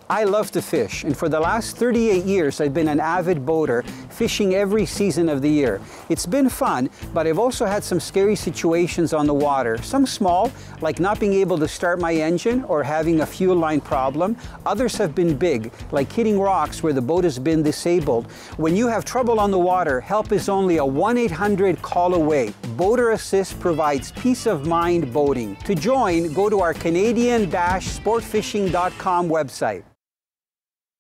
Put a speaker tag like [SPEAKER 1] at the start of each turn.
[SPEAKER 1] I love to fish, and for the last 38 years I've been an avid boater, fishing every season of the year. It's been fun, but I've also had some scary situations on the water. Some small, like not being able to start my engine or having a fuel line problem. Others have been big, like hitting rocks where the boat has been disabled. When you have trouble on the water, help is only a 1-800 call away. Boater Assist provides peace of mind boating. To join, go to our Canadian-sportfishing.com website.